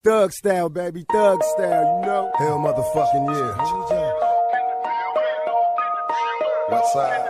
Thug style, baby, thug style, you know. Hell motherfucking yeah. West side.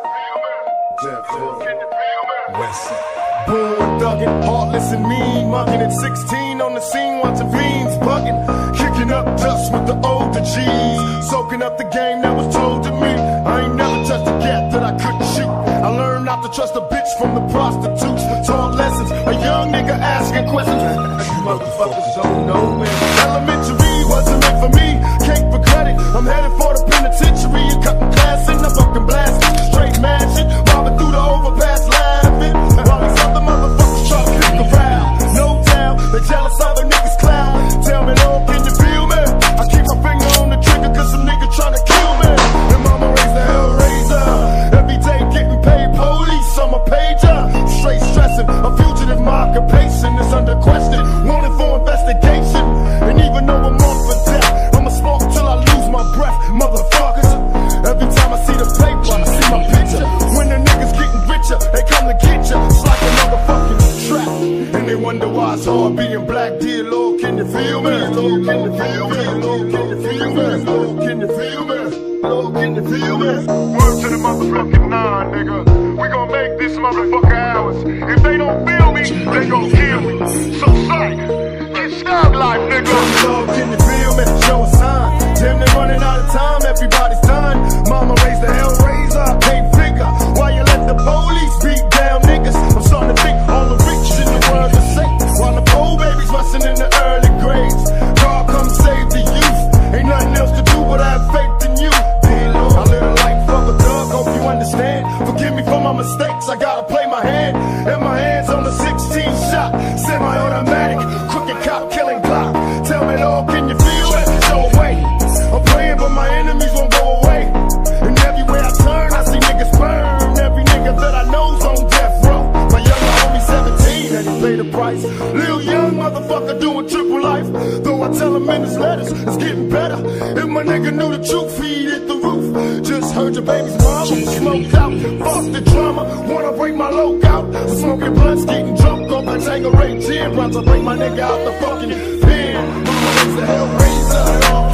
West side. Boom, thuggin', heartless and mean, mugging at 16 on the scene, watching fiends bugging, kicking up dust with the older G's, soaking up the game that was told to me. I ain't never touched a cat that I couldn't shoot. I learned not to trust a bitch from the prostitutes. Taught lessons, a young nigga asking questions. You motherfuckers don't know, man. Elementary wasn't meant for me, can't regret it. I'm headed for the penitentiary, you cutting class in the fucking blast, straight mashing, robbing through the overpass, laughing. While these other motherfuckers try to kick around. No doubt, they jealous other niggas clown. Tell me, Lord, can you feel me? I keep my finger on the trigger cause some nigga tryna kill me. And mama raised the hellraiser. Every day getting paid, police on my pager. Straight stressing, a fugitive, my occupation is under question. Wanted for investigation. And even though I'm on for death, I'ma smoke till I lose my breath, motherfuckers. Every time I see the paper, I see my picture. When the niggas getting richer, they come to get ya. It's like a motherfucking trap. And they wonder why it's hard being black. Dear Lord, can you feel me? Lord, can you feel me? Lord, can you feel me? Lord, can you feel me? Lord, can you feel me? Word to the motherfucking nine, nigga. We gon' make this motherfucker ours. If they don't feel me, they gon' kill me. So psych, get stabbed life, nigga. Lord, can you feel me? Show a sign. Damn, they running out of time, everybody's done. Mama raised the hellraiser, I can't figure why you let the police beat down niggas. I'm starting to think all the rich in the world are safe, while the poor babies rusting in the early grades. God come save the youth, ain't nothing else to do but I have faith in you. Dear Lord, I live a life of a thug, hope you understand. Forgive me for my mistakes, I gotta play my hand. And my hands on the 16 shot, semi-automatic, crooked cop killing Glock. Tell me, Lord, can you feel it? Show away. I'm praying but my enemies won't go away. And everywhere I turn I see niggas burn. Every nigga that I know's on death row. My younger homie 17 and he paid the price. Little young motherfucker doing triple life. Though I tell him in his letters it's getting better. If my nigga knew the truth he'd hit the roof. Just heard your baby's mama smoked out. Fuck the drama, wanna break my loc out. Smoking blunts, getting drunk off the Tango Ray gin. About to break my nigga out the fucking pen. Mama raised the hellraiser.